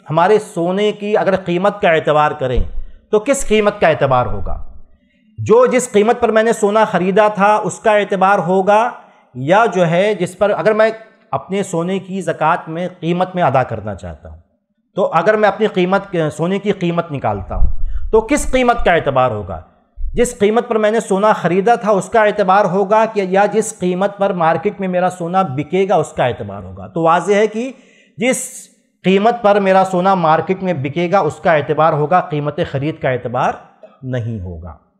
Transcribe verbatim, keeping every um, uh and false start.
हमारे सोने की अगर कीमत का एतबार करें तो किस कीमत का एतबार होगा? जो जिस कीमत पर मैंने सोना ख़रीदा था उसका एतबार होगा, या जो है जिस पर अगर मैं अपने सोने की ज़कात में कीमत में अदा करना चाहता हूँ, तो अगर मैं अपनी कीमत सोने की कीमत निकालता हूँ तो किस कीमत का एतबार होगा? जिस कीमत पर मैंने सोना ख़रीदा था उसका एतबार होगा कि या जिस कीमत पर मार्केट में मेरा सोना बिकेगा उसका एतबार होगा? तो वाज़ेह है कि जिस कीमत पर मेरा सोना मार्केट में बिकेगा उसका एतबार होगा, कीमत ख़रीद का एतबार नहीं होगा।